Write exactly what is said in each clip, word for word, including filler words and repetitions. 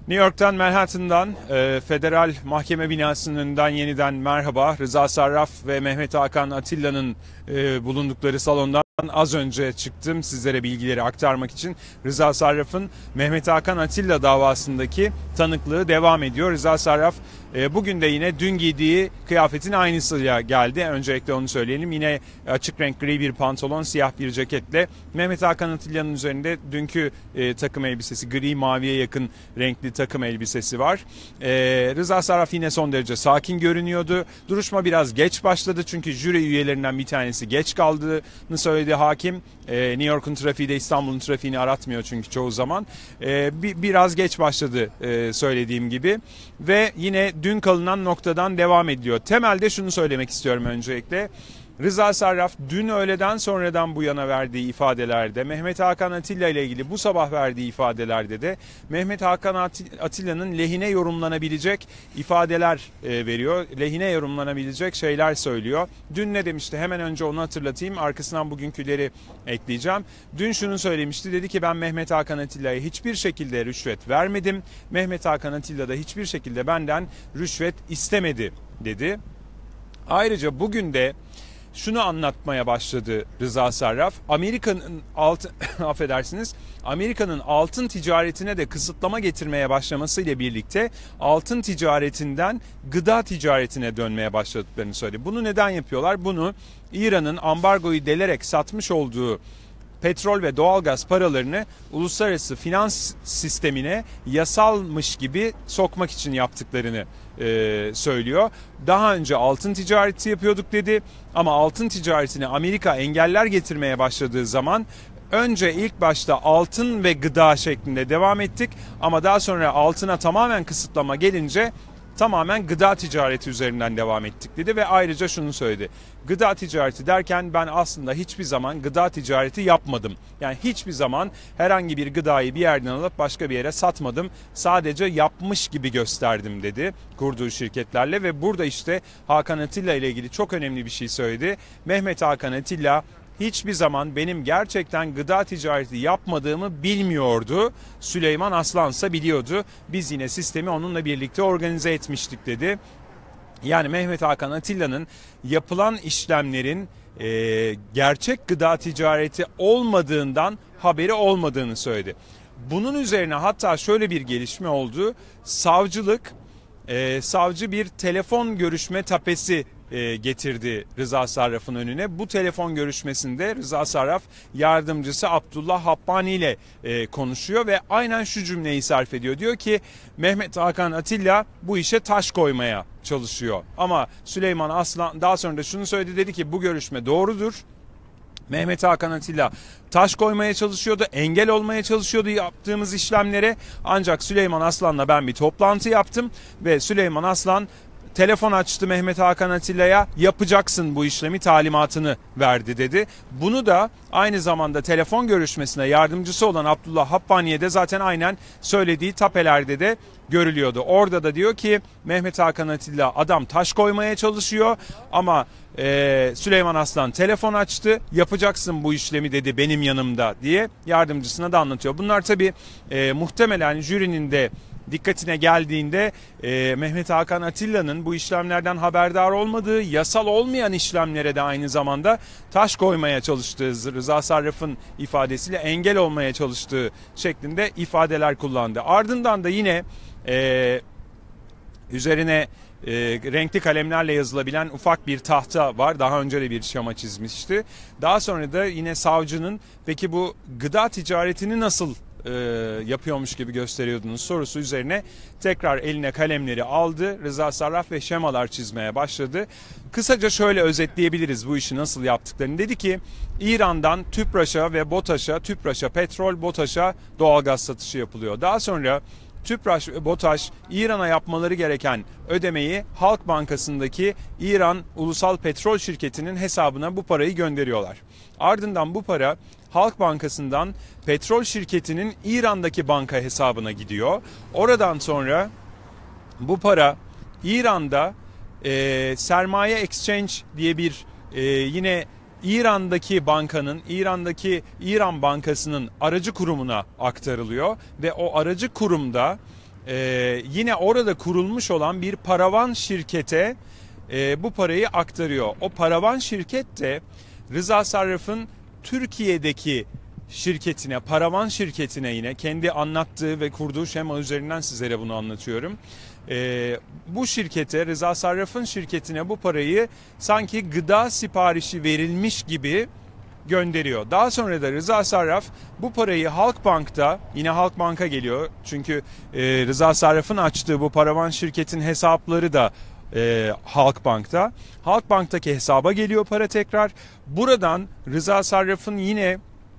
New York'tan, Manhattan'dan, e, Federal Mahkeme binasının önünden yeniden merhaba. Rıza Sarraf ve Mehmet Hakan Atilla'nın e, bulundukları salondan az önce çıktım sizlere bilgileri aktarmak için. Rıza Sarraf'ın Mehmet Hakan Atilla davasındaki tanıklığı devam ediyor. Rıza Sarraf e, bugün de yine dün giydiği kıyafetin aynısıyla geldi. Öncelikle onu söyleyelim. Yine açık renk gri bir pantolon, siyah bir ceketle. Mehmet Hakan Atilla'nın üzerinde dünkü e, takım elbisesi, gri maviye yakın renkli takım elbisesi var. E, Rıza Sarraf yine son derece sakin görünüyordu. Duruşma biraz geç başladı çünkü jüri üyelerinden bir tanesi geç kaldığını söyledi hakim. E, New York'un trafiği de İstanbul'un trafiğini aratmıyor çünkü çoğu zaman. E, bir, biraz geç başladı e, söylediğim gibi. Ve yine dün kalınan noktadan devam ediyor. Temelde şunu söylemek istiyorum öncelikle. Rıza Sarraf dün öğleden sonradan bu yana verdiği ifadelerde, Mehmet Hakan Atilla ile ilgili bu sabah verdiği ifadelerde de Mehmet Hakan Atilla'nın lehine yorumlanabilecek ifadeler e, veriyor. Lehine yorumlanabilecek şeyler söylüyor. Dün ne demişti? Hemen önce onu hatırlatayım. Arkasından bugünküleri ekleyeceğim. Dün şunu söylemişti. Dedi ki ben Mehmet Hakan Atilla'ya hiçbir şekilde rüşvet vermedim. Mehmet Hakan Atilla da hiçbir şekilde benden rüşvet istemedi dedi. Ayrıca bugün de şunu anlatmaya başladı Rıza Sarraf. Amerika'nın altın affedersiniz. Amerika'nın altın ticaretine de kısıtlama getirmeye başlamasıyla birlikte altın ticaretinden gıda ticaretine dönmeye başladıklarını söyledi. Bunu neden yapıyorlar? Bunu İran'ın ambargoyu delerek satmış olduğu petrol ve doğalgaz paralarını uluslararası finans sistemine yasalmış gibi sokmak için yaptıklarını e, söylüyor. Daha önce altın ticareti yapıyorduk dedi ama altın ticaretine Amerika engeller getirmeye başladığı zaman önce ilk başta altın ve gıda şeklinde devam ettik ama daha sonra altına tamamen kısıtlama gelince tamamen gıda ticareti üzerinden devam ettik dedi ve ayrıca şunu söyledi. Gıda ticareti derken ben aslında hiçbir zaman gıda ticareti yapmadım. Yani hiçbir zaman herhangi bir gıdayı bir yerden alıp başka bir yere satmadım. Sadece yapmış gibi gösterdim dedi kurduğu şirketlerle ve burada işte Hakan Atilla ile ilgili çok önemli bir şey söyledi. Mehmet Hakan Atilla hiçbir zaman benim gerçekten gıda ticareti yapmadığımı bilmiyordu. Süleyman Aslansa biliyordu. Biz yine sistemi onunla birlikte organize etmiştik dedi. Yani Mehmet Hakan Atilla'nın yapılan işlemlerin e, gerçek gıda ticareti olmadığından haberi olmadığını söyledi. Bunun üzerine hatta şöyle bir gelişme oldu. Savcılık, e, savcı bir telefon görüşme tapesi getirdi Rıza Sarraf'ın önüne. Bu telefon görüşmesinde Rıza Sarraf yardımcısı Abdullah Habbani ile konuşuyor ve aynen şu cümleyi sarf ediyor. Diyor ki Mehmet Hakan Atilla bu işe taş koymaya çalışıyor. Ama Süleyman Aslan daha sonra da şunu söyledi, dedi ki bu görüşme doğrudur. Mehmet Hakan Atilla taş koymaya çalışıyordu, engel olmaya çalışıyordu yaptığımız işlemlere. Ancak Süleyman Aslan'la ben bir toplantı yaptım ve Süleyman Aslan telefon açtı Mehmet Hakan Atilla'ya, yapacaksın bu işlemi talimatını verdi dedi. Bunu da aynı zamanda telefon görüşmesine yardımcısı olan Abdullah Habbani'ye de zaten aynen söylediği tapelerde de görülüyordu. Orada da diyor ki Mehmet Hakan Atilla adam taş koymaya çalışıyor ama e, Süleyman Aslan telefon açtı, yapacaksın bu işlemi dedi benim yanımda diye yardımcısına da anlatıyor. Bunlar tabii e, muhtemelen jürinin de dikkatine geldiğinde e, Mehmet Hakan Atilla'nın bu işlemlerden haberdar olmadığı, yasal olmayan işlemlere de aynı zamanda taş koymaya çalıştığı, Rıza Sarraf'ın ifadesiyle engel olmaya çalıştığı şeklinde ifadeler kullandı. Ardından da yine e, üzerine e, renkli kalemlerle yazılabilen ufak bir tahta var. Daha önce de bir şema çizmişti. Daha sonra da yine savcının peki bu gıda ticaretini nasıl E, yapıyormuş gibi gösteriyordunuz sorusu üzerine tekrar eline kalemleri aldı. Rıza Sarraf ve şemalar çizmeye başladı. Kısaca şöyle özetleyebiliriz bu işi nasıl yaptıklarını. Dedi ki İran'dan TÜPRAŞ'a ve BOTAŞ'a, TÜPRAŞ'a petrol, BOTAŞ'a doğalgaz satışı yapılıyor. Daha sonra TÜPRAŞ ve BOTAŞ İran'a yapmaları gereken ödemeyi Halk Bankası'ndaki İran Ulusal Petrol Şirketi'nin hesabına bu parayı gönderiyorlar. Ardından bu para Halk Bankası'ndan petrol şirketinin İran'daki banka hesabına gidiyor. Oradan sonra bu para İran'da e, Sermaye Exchange diye bir e, yine İran'daki bankanın, İran'daki İran Bankası'nın aracı kurumuna aktarılıyor ve o aracı kurumda e, yine orada kurulmuş olan bir paravan şirkete e, bu parayı aktarıyor. O paravan şirket de Rıza Sarraf'ın Türkiye'deki şirketine, paravan şirketine, yine kendi anlattığı ve kurduğu şema üzerinden sizlere bunu anlatıyorum. Ee, bu şirkete, Rıza Sarraf'ın şirketine bu parayı sanki gıda siparişi verilmiş gibi gönderiyor. Daha sonra da Rıza Sarraf bu parayı Halkbank'ta, yine Halkbank'a geliyor. Çünkü e, Rıza Sarraf'ın açtığı bu paravan şirketin hesapları da e, Halkbank'ta. Halkbank'taki hesaba geliyor para tekrar. Buradan Rıza Sarraf'ın yine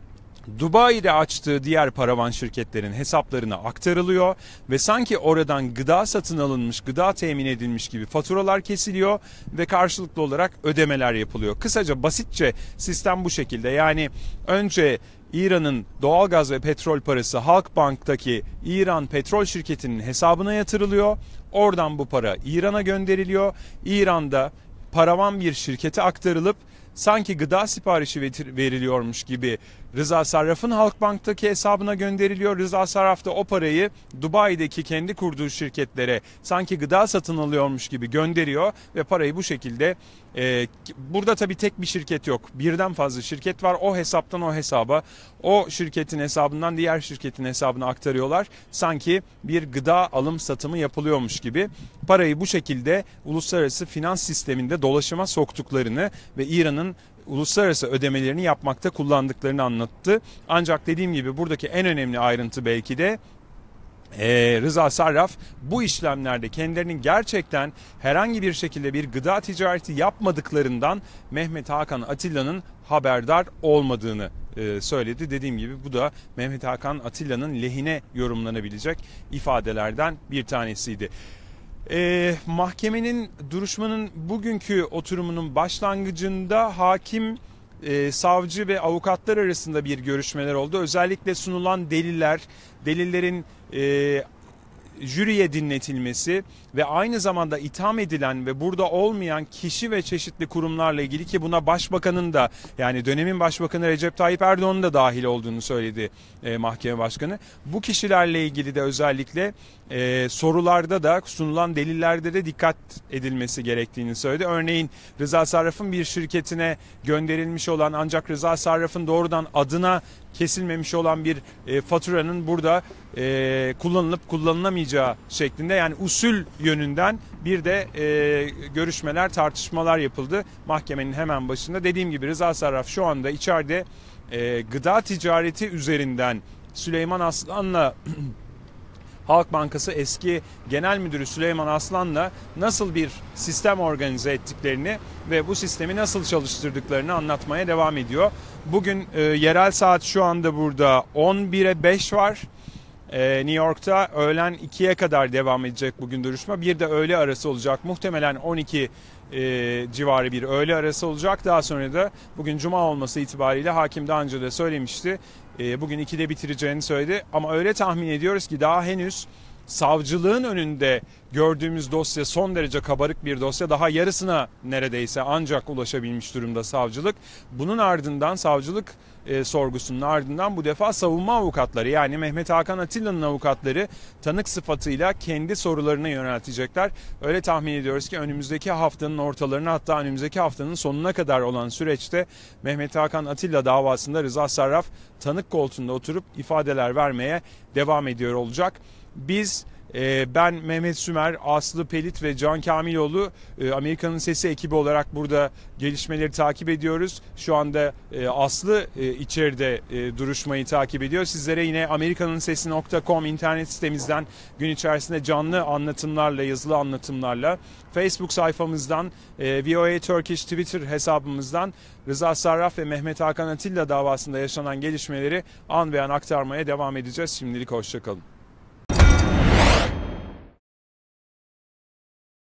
Dubai'de açtığı diğer paravan şirketlerin hesaplarına aktarılıyor ve sanki oradan gıda satın alınmış, gıda temin edilmiş gibi faturalar kesiliyor ve karşılıklı olarak ödemeler yapılıyor. Kısaca, basitçe sistem bu şekilde. Yani önce İran'ın doğalgaz ve petrol parası Halkbank'taki İran Petrol Şirketi'nin hesabına yatırılıyor. Oradan bu para İran'a gönderiliyor. İran'da paravan bir şirkete aktarılıp sanki gıda siparişi veriliyormuş gibi Rıza Sarraf'ın Halkbank'taki hesabına gönderiliyor. Rıza Sarraf da o parayı Dubai'deki kendi kurduğu şirketlere sanki gıda satın alıyormuş gibi gönderiyor ve parayı bu şekilde e, burada tabii tek bir şirket yok. Birden fazla şirket var. O hesaptan o hesaba, o şirketin hesabından diğer şirketin hesabına aktarıyorlar. Sanki bir gıda alım satımı yapılıyormuş gibi. Parayı bu şekilde uluslararası finans sisteminde dolaşıma soktuklarını ve İran'ın uluslararası ödemelerini yapmakta kullandıklarını anlattı. Ancak dediğim gibi buradaki en önemli ayrıntı belki de Ee, Rıza Sarraf bu işlemlerde kendilerinin gerçekten herhangi bir şekilde bir gıda ticareti yapmadıklarından Mehmet Hakan Atilla'nın haberdar olmadığını e, söyledi. Dediğim gibi bu da Mehmet Hakan Atilla'nın lehine yorumlanabilecek ifadelerden bir tanesiydi. Ee, mahkemenin, duruşmanın bugünkü oturumunun başlangıcında hakim, e, savcı ve avukatlar arasında bir görüşmeler oldu. Özellikle sunulan deliller, delillerin e, jüriye dinletilmesi ve aynı zamanda itham edilen ve burada olmayan kişi ve çeşitli kurumlarla ilgili, ki buna başbakanın da, yani dönemin başbakanı Recep Tayyip Erdoğan'ın da dahil olduğunu söyledi e, mahkeme başkanı. Bu kişilerle ilgili de özellikle e, sorularda da, sunulan delillerde de dikkat edilmesi gerektiğini söyledi. Örneğin Rıza Sarraf'ın bir şirketine gönderilmiş olan ancak Rıza Sarraf'ın doğrudan adına kesilmemiş olan bir e, faturanın burada e, kullanılıp kullanılamayacağı şeklinde, yani usul yönünden bir de e, görüşmeler, tartışmalar yapıldı mahkemenin hemen başında. Dediğim gibi Rıza Sarraf şu anda içeride e, gıda ticareti üzerinden Süleyman Aslan'la Halk Bankası eski genel müdürü Süleyman Aslan'la nasıl bir sistem organize ettiklerini ve bu sistemi nasıl çalıştırdıklarını anlatmaya devam ediyor. Bugün e, yerel saat şu anda burada on bire beş var. Ee, New York'ta öğlen ikiye kadar devam edecek bugün duruşma. Bir de öğle arası olacak. Muhtemelen on iki e, civarı bir öğle arası olacak. Daha sonra da bugün cuma olması itibariyle hakim daha önce de söylemişti. E, bugün ikide bitireceğini söyledi. Ama öyle tahmin ediyoruz ki daha henüz savcılığın önünde gördüğümüz dosya son derece kabarık bir dosya. Daha yarısına neredeyse ancak ulaşabilmiş durumda savcılık. Bunun ardından savcılık e, sorgusunun ardından bu defa savunma avukatları, yani Mehmet Hakan Atilla'nın avukatları tanık sıfatıyla kendi sorularına yöneltecekler. Öyle tahmin ediyoruz ki önümüzdeki haftanın ortalarına, hatta önümüzdeki haftanın sonuna kadar olan süreçte Mehmet Hakan Atilla davasında Rıza Sarraf tanık koltuğunda oturup ifadeler vermeye devam ediyor olacak. Biz, ben Mehmet Sümer, Aslı Pelit ve Can Kamiloğlu, Amerika'nın Sesi ekibi olarak burada gelişmeleri takip ediyoruz. Şu anda Aslı içeride duruşmayı takip ediyor. Sizlere yine amerikanın sesi nokta com internet sitemizden gün içerisinde canlı anlatımlarla, yazılı anlatımlarla, Facebook sayfamızdan, V O A Turkish Twitter hesabımızdan Rıza Sarraf ve Mehmet Hakan Atilla davasında yaşanan gelişmeleri an be an aktarmaya devam edeceğiz. Şimdilik hoşça kalın.